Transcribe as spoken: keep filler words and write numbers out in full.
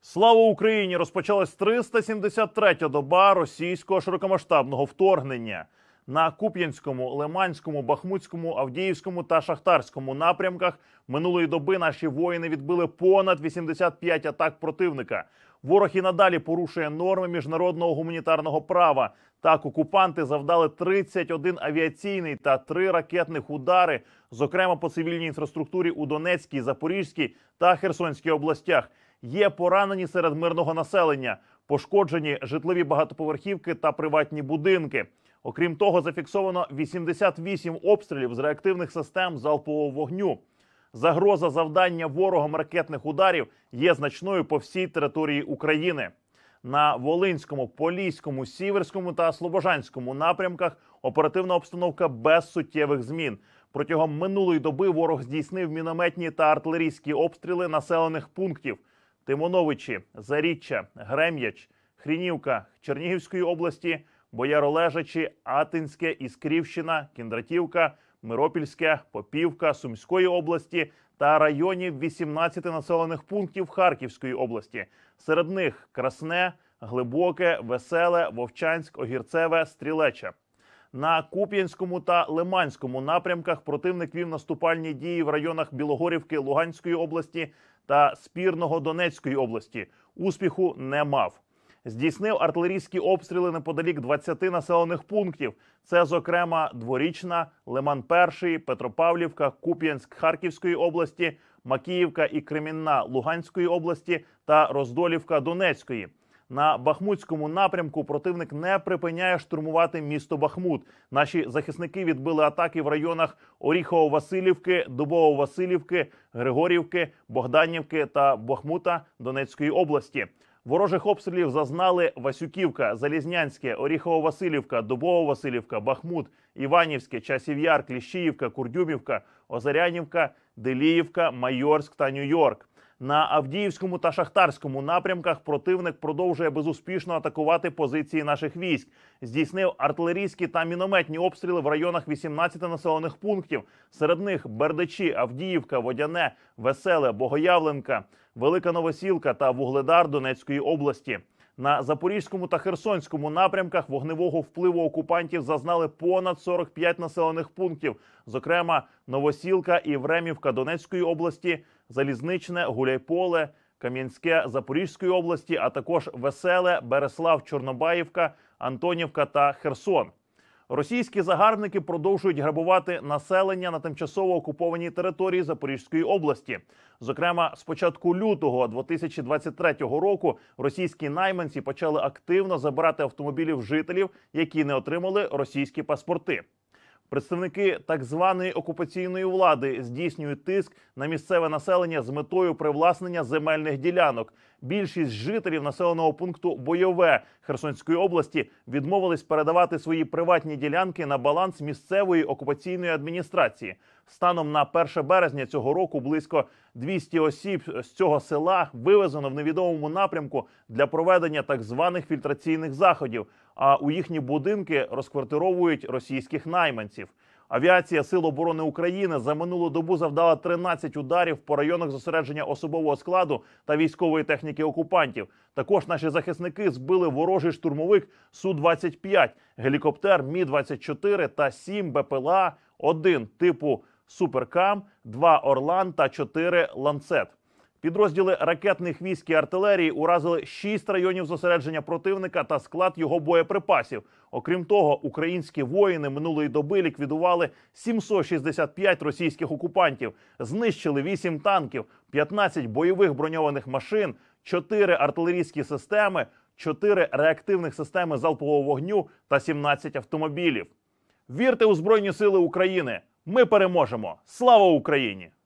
Слава Україні! Розпочалась триста сімдесят третя доба російського широкомасштабного вторгнення. На Куп'янському, Лиманському, Бахмутському, Авдіївському та Шахтарському напрямках минулої доби наші воїни відбили понад вісімдесят п'ять атак противника. Ворог і надалі порушує норми міжнародного гуманітарного права. Так, окупанти завдали тридцять один авіаційний та три ракетних удари, зокрема по цивільній інфраструктурі у Донецькій, Запорізькій та Херсонській областях. Є поранені серед мирного населення, пошкоджені житлові багатоповерхівки та приватні будинки. Окрім того, зафіксовано вісімдесят вісім обстрілів з реактивних систем залпового вогню. Загроза завдання ворогом ракетних ударів є значною по всій території України. На Волинському, Поліському, Сіверському та Слобожанському напрямках оперативна обстановка без суттєвих змін. Протягом минулої доби ворог здійснив мінометні та артилерійські обстріли населених пунктів: Тимоновичі, Заріччя, Грем'яч, Хрінівка Чернігівської області, Бояролежачі, Атинське, Іскрівщина, Кіндратівка, Миропільське, Попівка Сумської області та районів вісімнадцяти населених пунктів Харківської області. Серед них Красне, Глибоке, Веселе, Вовчанськ, Огірцеве, Стрілеча. На Куп'янському та Лиманському напрямках противник вів наступальні дії в районах Білогорівки Луганської області та Спірного Донецької області. Успіху не мав. Здійснив артилерійські обстріли неподалік двадцяти населених пунктів. Це, зокрема, Дворічна, Лиман-Перший, Петропавлівка, Куп'янськ Харківської області, Макіївка і Кремінна Луганської області та Роздолівка Донецької. На Бахмутському напрямку противник не припиняє штурмувати місто Бахмут. Наші захисники відбили атаки в районах Оріхово-Василівки, Дубово-Василівки, Григорівки, Богданівки та Бахмута Донецької області. Ворожих обстрілів зазнали Васюківка, Залізнянське, Оріхово-Василівка, Дубово-Василівка, Бахмут, Іванівське, Часів Яр, Кліщіївка, Курдюмівка, Озарянівка, Деліївка, Майорськ та Нью-Йорк. На Авдіївському та Шахтарському напрямках противник продовжує безуспішно атакувати позиції наших військ. Здійснив артилерійські та мінометні обстріли в районах вісімнадцяти населених пунктів. Серед них Бердичі, Авдіївка, Водяне, Веселе, Богоявленка, Велика Новосілка та Вугледар Донецької області. На Запорізькому та Херсонському напрямках вогневого впливу окупантів зазнали понад сорок п'ять населених пунктів, зокрема Новосілка і Времівка Донецької області, Залізничне, Гуляйполе, Кам'янське Запорізької області, а також Веселе, Береслав, Чорнобаївка, Антонівка та Херсон. Російські загарбники продовжують грабувати населення на тимчасово окупованій території Запорізької області. Зокрема, з початку лютого дві тисячі двадцять третього року російські найманці почали активно забирати автомобілі в жителів, які не отримали російські паспорти. Представники так званої окупаційної влади здійснюють тиск на місцеве населення з метою привласнення земельних ділянок. Більшість жителів населеного пункту Бойове Херсонської області відмовились передавати свої приватні ділянки на баланс місцевої окупаційної адміністрації. Станом на перше березня цього року близько двісті осіб з цього села вивезено в невідомому напрямку для проведення так званих фільтраційних заходів, а у їхні будинки розквартировують російських найманців. Авіація Сил оборони України за минулу добу завдала тринадцять ударів по районах зосередження особового складу та військової техніки окупантів. Також наші захисники збили ворожий штурмовик Су двадцять п'ять, гелікоптер Мі двадцять чотири та сім Бе Пе Ел А один типу Суперкам, два Орлан та чотири Ланцет. Підрозділи ракетних військ і артилерії уразили шість районів зосередження противника та склад його боєприпасів. Окрім того, українські воїни минулої доби ліквідували сімсот шістдесят п'ять російських окупантів, знищили вісім танків, п'ятнадцять бойових броньованих машин, чотири артилерійські системи, чотири реактивних системи залпового вогню та сімнадцять автомобілів. Вірте у Збройні Сили України! Ми переможемо! Слава Україні!